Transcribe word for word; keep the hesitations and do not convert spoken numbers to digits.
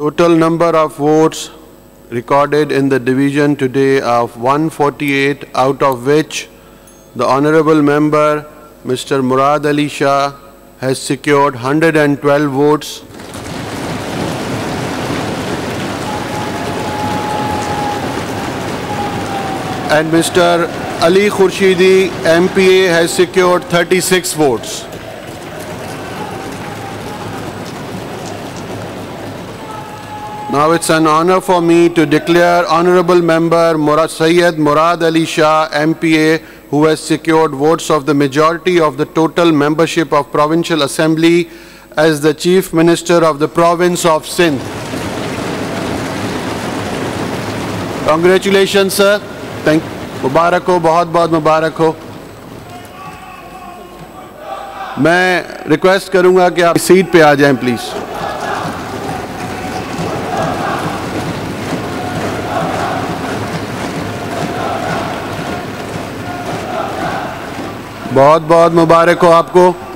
Total number of votes recorded in the division today of one forty-eight, out of which the Honorable Member Mister Murad Ali Shah has secured one hundred twelve votes. And Mister Ali Khurshidi, M P A, has secured thirty-six votes. Now it's an honor for me to declare Honorable Member Murad, Syed Murad Ali Shah, M P A, who has secured votes of the majority of the total membership of Provincial Assembly, as the Chief Minister of the Province of Sindh. Congratulations, sir. Thank you. मुबारक हो, बहुत बहुत मुबारक हो. मैं request करूंगा कि आप seat पे आ जाएं प्लीज. बहुत बहुत मुबारक हो आपको.